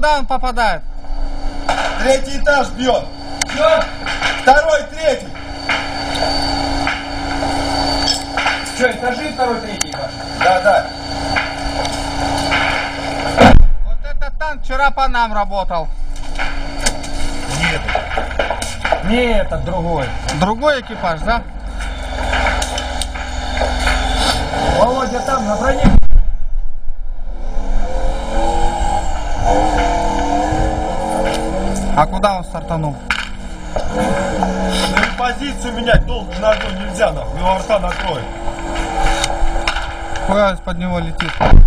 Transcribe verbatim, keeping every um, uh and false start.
куда он попадает? Третий этаж бьет. Все? Второй, третий. Что, этажи второй, третий этаж? Да, да. Вот этот танк вчера по нам работал. Нет. Не этот, другой. Другой экипаж, да? Володя там, на броне. А куда он стартанул? Ну, позицию менять долго ногой нельзя, нахуй. Его рта накроет. Хуя из-под него летит.